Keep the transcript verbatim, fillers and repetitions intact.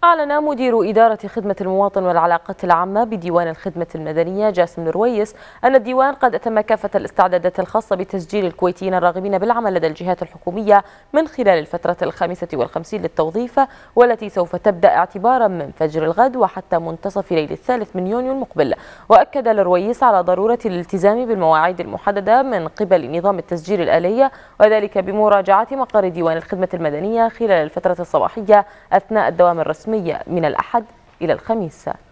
أعلن مدير إدارة خدمة المواطن والعلاقات العامة بديوان الخدمة المدنية جاسم الرويس أن الديوان قد أتم كافة الاستعدادات الخاصة بتسجيل الكويتيين الراغبين بالعمل لدى الجهات الحكومية من خلال الفترة الخامسة والخمسين للتوظيف، والتي سوف تبدأ اعتبارا من فجر الغد وحتى منتصف ليل الثالث من يونيو المقبل. وأكد الرويس على ضرورة الالتزام بالمواعيد المحددة من قبل نظام التسجيل الآلي، وذلك بمراجعة مقر ديوان الخدمة المدنية خلال الفترة الصباحية أثناء الدوام الرسمي من الأحد إلى الخميس.